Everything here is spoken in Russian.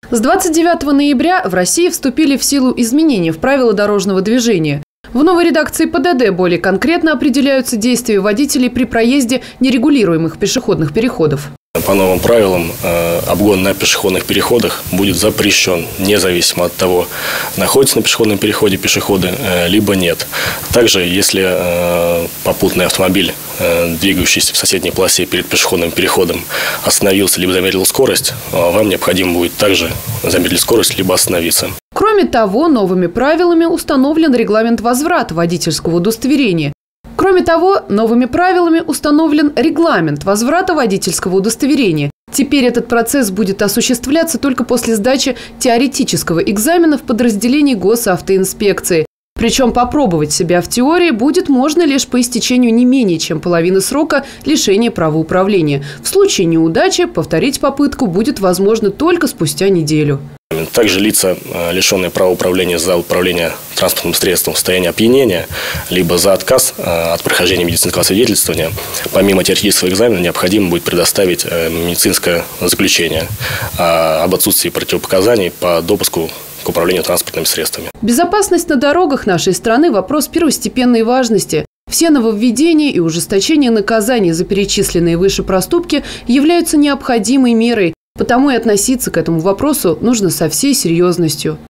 С 29 ноября в России вступили в силу изменения в правила дорожного движения. В новой редакции ПДД более конкретно определяются действия водителей при проезде нерегулируемых пешеходных переходов. По новым правилам обгон на пешеходных переходах будет запрещен, независимо от того, находится на пешеходном переходе пешеходы, либо нет. Также, если попутный автомобиль, двигающийся в соседней полосе перед пешеходным переходом, остановился либо замедлил скорость, вам необходимо будет также замедлить скорость, либо остановиться. Кроме того, новыми правилами установлен регламент возврата водительского удостоверения. Теперь этот процесс будет осуществляться только после сдачи теоретического экзамена в подразделении госавтоинспекции. Причем попробовать себя в теории будет можно лишь по истечению не менее чем половины срока лишения права управления. В случае неудачи повторить попытку будет возможно только спустя неделю. Также лица, лишенные права управления за управление транспортным средством в состоянии опьянения, либо за отказ от прохождения медицинского свидетельствования, помимо теоретического экзамена необходимо будет предоставить медицинское заключение об отсутствии противопоказаний по допуску к управлению транспортными средствами. Безопасность на дорогах нашей страны – вопрос первостепенной важности. Все нововведения и ужесточения наказаний за перечисленные выше проступки являются необходимой мерой. Потому и относиться к этому вопросу нужно со всей серьезностью.